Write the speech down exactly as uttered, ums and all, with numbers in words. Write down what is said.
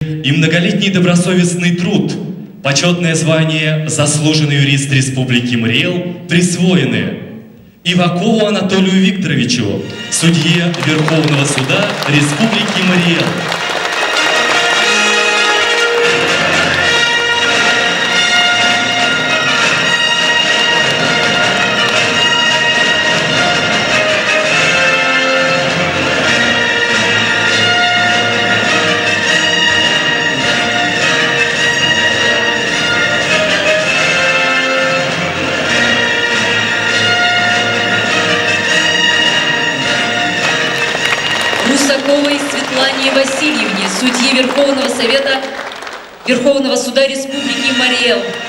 и многолетний добросовестный труд, почетное звание «Заслуженный юрист Республики Мариэл» присвоены Ивакову Анатолию Викторовичу, судье Верховного суда Республики Мариэл. Русаковой Светлане Васильевне, судьи Верховного Совета Верховного суда Республики Мариэл.